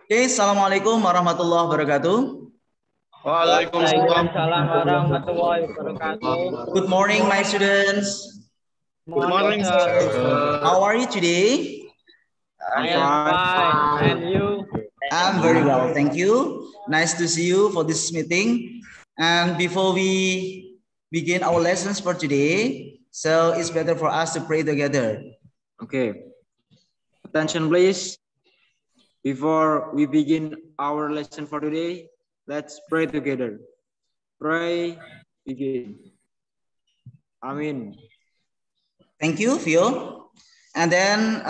Okay, Assalamualaikum warahmatullahi wabarakatuh. Waalaikumsalam warahmatullahi wabarakatuh. Good morning, my students. Good morning, sir. How are you today? I am fine. And you? I'm very well, thank you. Nice to see you for this meeting. And before we begin our lessons for today, so it's better for us to pray together. Okay. Attention, please. Before we begin our lesson for today, let's pray together. Pray, begin. Amin. Thank you, Phil. And then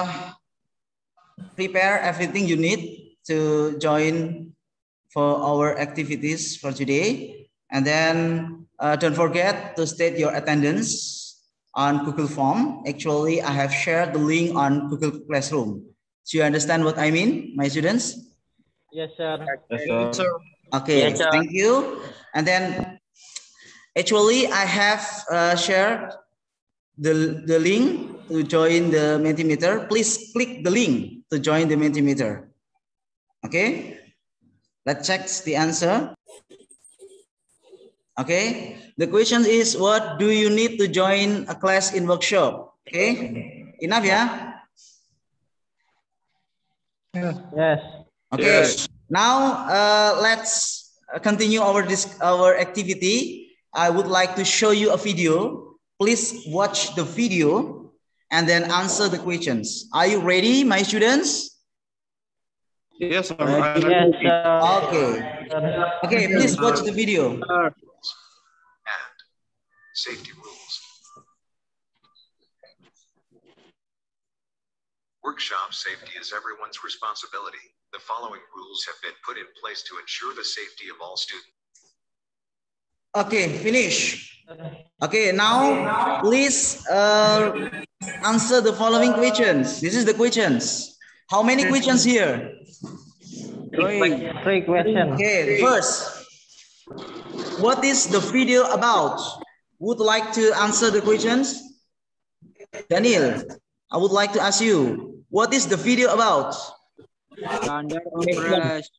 prepare everything you need to join for our activities for today. And then don't forget to state your attendance on Google Form. Actually, I have shared the link on Google Classroom. Do you understand what I mean, my students? Yes, sir. Yes, sir. Okay, yes, sir. Thank you. And then actually, I have shared the link to join the Mentimeter. Please click the link to join the Mentimeter. Okay, let's check the answer. Okay, the question is, what do you need to join a class in workshop? Okay, enough, yeah? Yes. Okay, Yes. now let's continue our activity. I would like to show you a video. Please watch the video and then answer the questions. Are you ready, my students? Yes, sir. Yes, sir. Okay. Okay, please watch the video. And safety rules. Workshop safety is everyone's responsibility. The following rules have been put in place to ensure the safety of all students. Okay, finish. Okay, now please answer the following questions. This is the questions. How many questions here? Three questions. Okay, first, what is the video about? Would like to answer the questions? Daniel, I would like to ask you, what is the video about? Standard operation.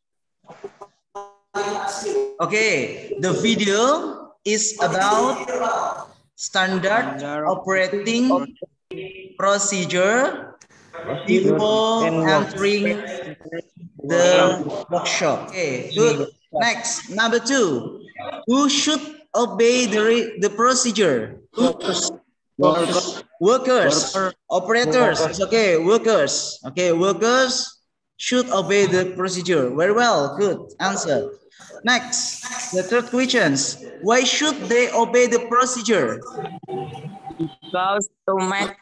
Okay, the video is about standard operating procedure before entering the workshop. Okay, good. Next, number 2. Who should obey the procedure? Workers. Operators. It's okay, workers. Okay, workers should obey the procedure. Very well, good answer. Next, the third questions. Why should they obey the procedure? Because to make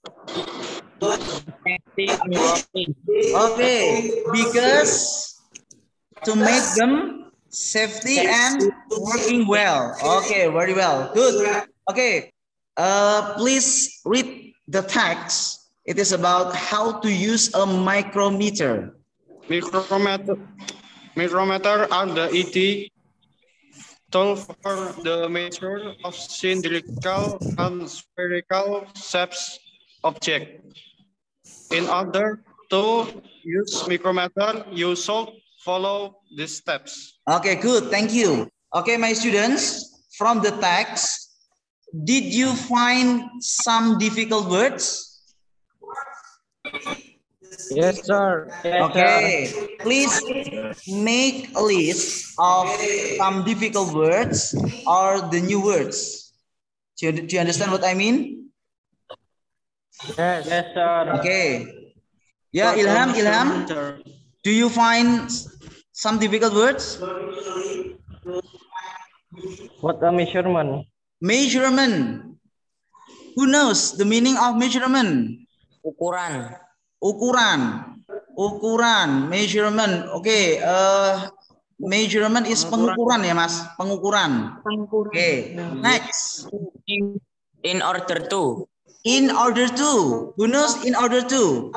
safety and working. Okay, because to make them safety and working well. Okay, very well, good. Okay, please read the text. It is about how to use a micrometer. Micrometer are the ET tool for the measure of cylindrical and spherical shapes object. In order to use micrometer, you should follow these steps. Okay, good. Thank you. Okay, my students, from the text, did you find some difficult words? Yes, sir. Yes, Okay, sir. please make a list of some difficult words or the new words. Do you understand what I mean? Yes, yes, sir. Okay. Yeah, Ilham, do you find some difficult words? What a measurement? Measurement. Who knows the meaning of measurement? Ukuran. Ukuran, measurement. Okay, measurement is pengukuran ya, Mas? Pengukuran. Okay, next. In order to. In order to. Who knows in order to?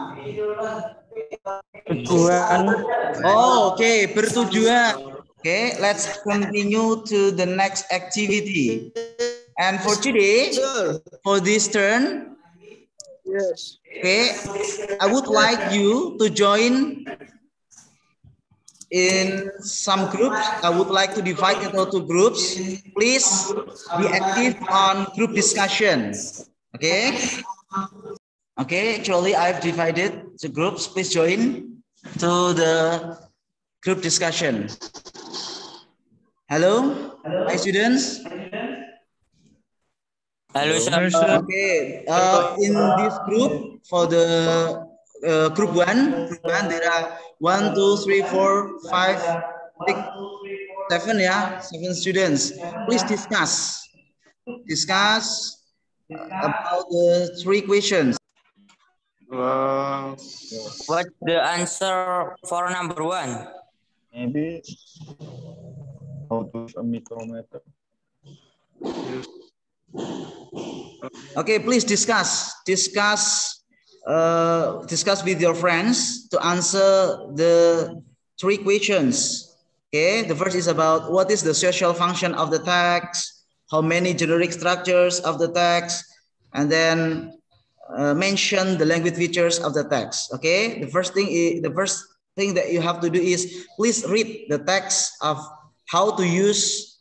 Tujuan. Oh, okay, bertujuan. Okay, let's continue to the next activity. And for today, for this turn, Yes. okay, I would like you to join in some groups. I would like to divide into two groups. Please be active on group discussion. Okay. Okay, actually I've divided the groups. Please join to the group discussion. Hello, my students. Hello, sir. Okay, in this group for the group one, there are 1, 2, 3, 4, 5, 6, 7, yeah, 7 students. Please discuss about the 3 questions. What's the answer for number 1? Maybe how to use a micrometer. Okay, please discuss with your friends to answer the 3 questions. Okay, the first is about what is the social function of the text, how many generic structures of the text, and then mention the language features of the text. Okay, the first thing that you have to do is please read the text of how to use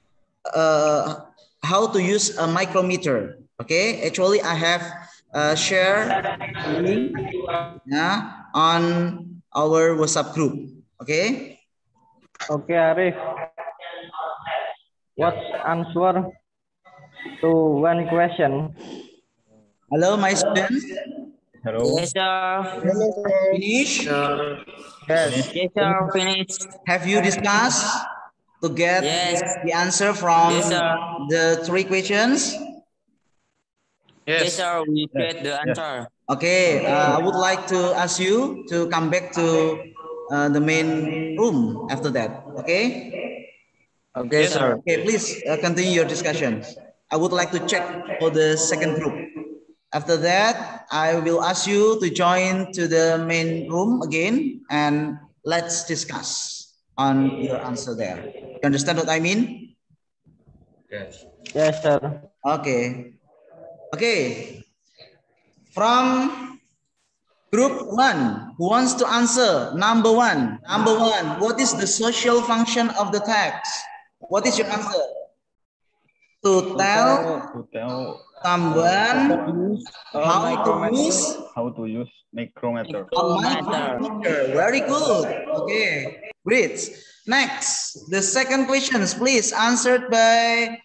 a micrometer. Okay, actually I have shared link on our WhatsApp group. Okay. Okay, Arif. What's answer to one question? Hello, my students. Hello. Yes, sir. Finish? Yes. Yes, sir. Finish. Have you discussed to get the answer from the 3 questions? Yes, sir. We get the answer. Okay, I would like to ask you to come back to the main room after that. Okay? Okay, sir. Okay, please continue your discussions. I would like to check for the second group. After that, I will ask you to join to the main room again and let's discuss on your answer there. You understand what I mean? Yes, sir. Okay. Okay. From group 1, who wants to answer? Number one, what is the social function of the text? What is your answer? To tell someone how to use micrometer. Very good. Okay, great. Next, the second questions, please answer by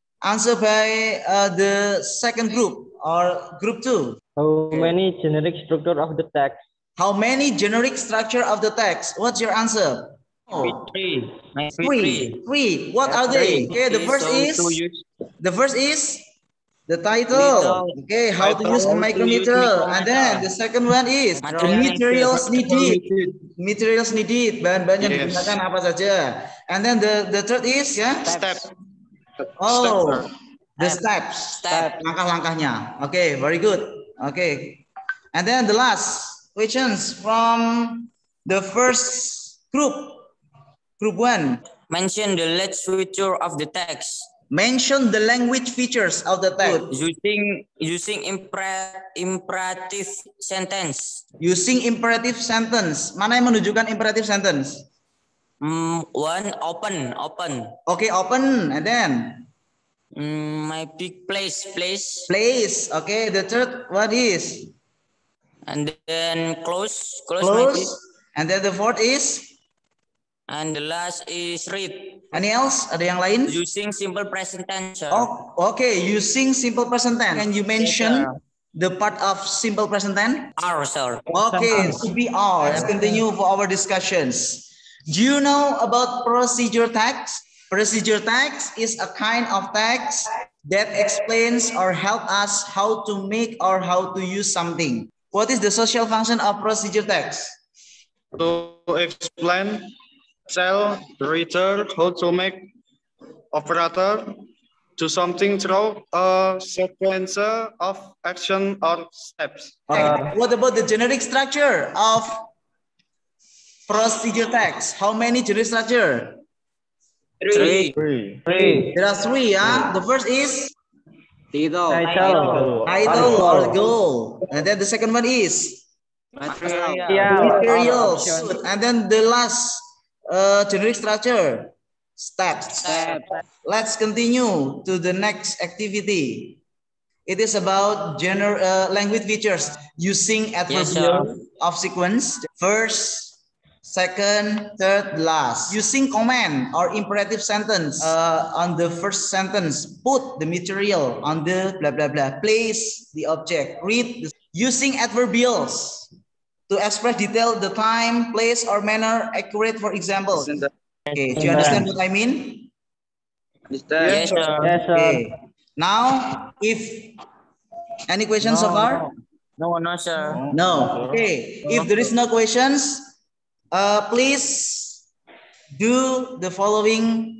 the second group or group 2. How many generic structure of the text? How many generic structure of the text? What's your answer? 3. Three. What are they? Okay, the first is the title. Okay, how to use a micrometer. And then the second one is materials needed. Bahan-bahan yang digunakan apa saja. And then the third is Step. The steps. Langkah-langkahnya. Okay, very good. Okay. And then the last questions from the first group 1. Mention the language feature of the text. Mention the language features of the text. Using imperative sentence. Using imperative sentence. Mana yang menunjukkan imperative sentence? 1. Open. Okay, open. And then? My big place. Okay, the third one is? And then close. And then the fourth is? And the last is read. Any else? Ada yang lain? Using simple present tense. Okay, using simple present tense. Can you mention the part of simple present tense? Are, sir. Okay, to be are. Let's continue for our discussions. Do you know about procedure text? Procedure text is a kind of text that explains or help us how to make or how to use something. What is the social function of procedure text? To explain, tell the reader how to make operator do something through a sequence of action or steps. What about the generic structure of procedure text? How many generic structure? 3. There are 3. The first is Title or goal, and then the second one is materials. And then the last generic structure. Steps. Let's continue to the next activity. It is about language features using adverbial of sequence. First, second, third, last. Using command or imperative sentence on the first sentence. Put the material on the blah blah blah. Place the object. Read. Using adverbials to express detail, the time, place, or manner accurate. For example. Okay, do you understand what I mean? Yes, sir. Yes, sir. Okay. Now, if any questions so far? No, sir. No. Okay. If there is no questions, please do the following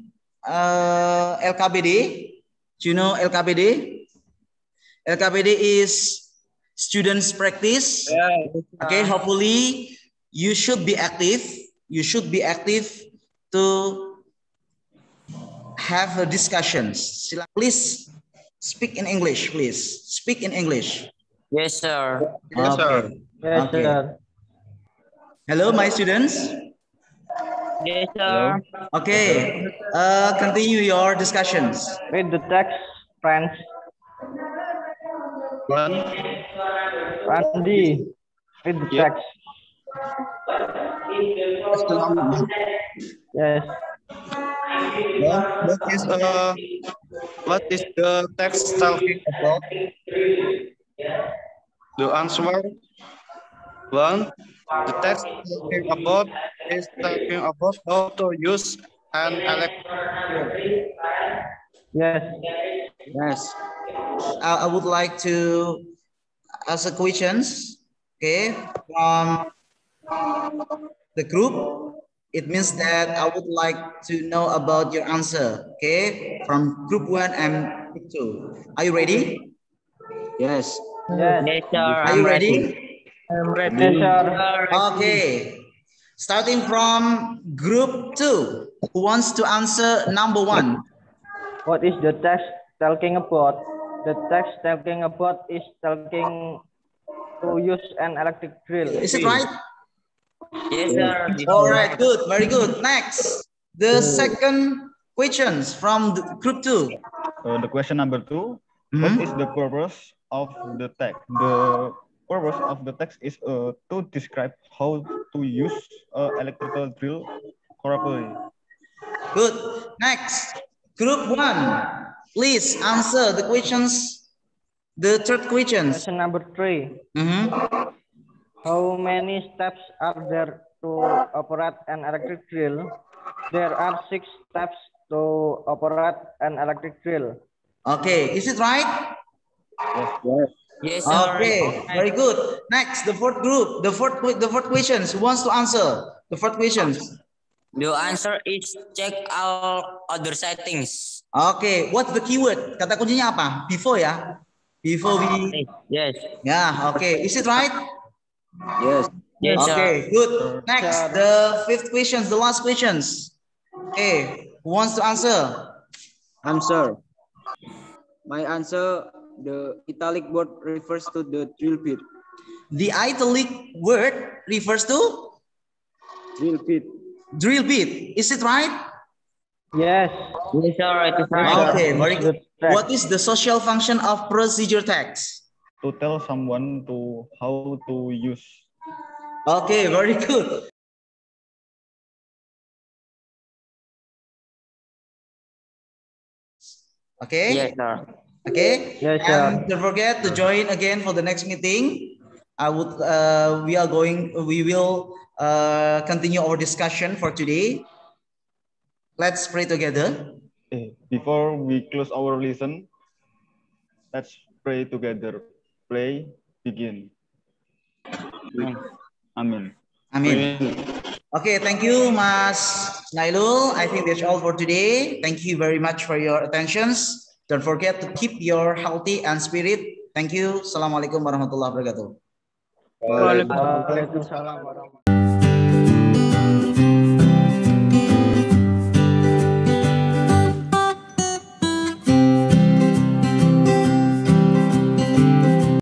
LKBD. Do you know LKBD? LKBD is students practice. Okay. Hopefully, you should be active. You should be active to have discussions. Please speak in English, please. Speak in English. Yes, sir. Yes, sir. Yes, Okay. sir. Hello, my students. Yes, sir. Okay. Continue your discussions. Read the text, friends. Randy, read the text. Yes. What is the text talking about? The answer. One, the text talking about is talking about how to use an electric. Yes. Yes. I would like to ask a questions. Okay, from the group. It means that I would like to know about your answer. Okay, from group 1 and group 2. Are you ready? Yes. Yes. Yes, sir. Are you ready? I'm ready. Yes, sir. Okay. Starting from group 2. Who wants to answer number 1? What is the text talking about? The text talking about is talking to use an electric drill. Is it right? Yes, sir. All right, good, very good. Next, the second questions from the group 2. The question number 2. What is the purpose of the text? The purpose of the text is to describe how to use electrical drill correctly. Good. Next, group 1. Please answer the questions. The third questions. Question number 3. How many steps are there to operate an electric drill? There are 6 steps to operate an electric drill. Okay, is it right? Yes, sir. Okay, very good. Next, the fourth group, the fourth questions. Who wants to answer the fourth questions? The answer is check all other settings. Okay, what's the keyword? Kata kuncinya apa? Before ya? Before we... Yes. Yeah, okay. Is it right? Yes. Yes, sir. Okay, good. Next, the fifth questions, the last questions. Okay, who wants to answer? Answer. My answer, the italic word refers to the drill bit. The italic word refers to? Drill bit. Drill bit. Is it right? Yes. Yes, sir. It is right. Okay, very good. What is the social function of procedure text? To tell someone to how to use. Okay, very good. Okay. Yes, sir. Okay. Yes, sir. And don't forget to join again for the next meeting. I would. We will continue our discussion for today. Let's pray together. Before we close our lesson, let's pray together. Play, begin. Amen. Amin. Okay, thank you, Mas Nailul. I think that's all for today. Thank you very much for your attentions. Don't forget to keep your healthy and spirit. Thank you. Assalamualaikum warahmatullahi wabarakatuh. Waalaikumsalam warahmatullahi wabarakatuh.